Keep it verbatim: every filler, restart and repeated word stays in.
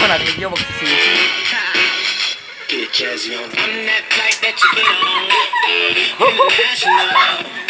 น่าจะเป็นเยอะบอกสี่ Get jazzy on. I'm that flight that you get on. International.